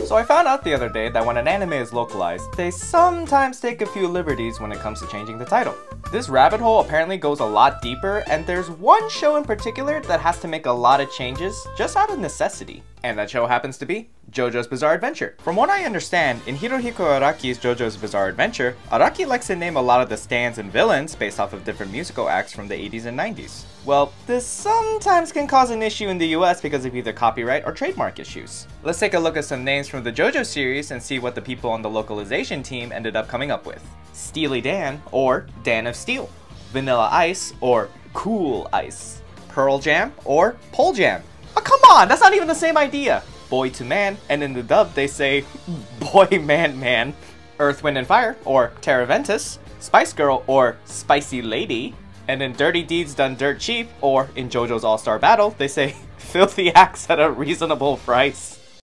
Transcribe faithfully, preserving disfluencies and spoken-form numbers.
So I found out the other day that when an anime is localized, they sometimes take a few liberties when it comes to changing the title. This rabbit hole apparently goes a lot deeper, and there's one show in particular that has to make a lot of changes just out of necessity. And that show happens to be JoJo's Bizarre Adventure. From what I understand, in Hirohiko Araki's JoJo's Bizarre Adventure, Araki likes to name a lot of the stands and villains based off of different musical acts from the eighties and nineties. Well, this sometimes can cause an issue in the U S because of either copyright or trademark issues. Let's take a look at some names from the JoJo series and see what the people on the localization team ended up coming up with. Steely Dan, or Dan of Steel. Vanilla Ice, or Cool Ice. Pearl Jam, or Pole Jam. Oh, come on, that's not even the same idea. Boy to Man, and in the dub they say Boy Man Man. Earth, Wind and Fire, or Terra Ventus. Spice Girl, or Spicy Lady. And in Dirty Deeds Done Dirt Cheap, or in JoJo's All-Star Battle, they say Filthy Acts at a Reasonable Price.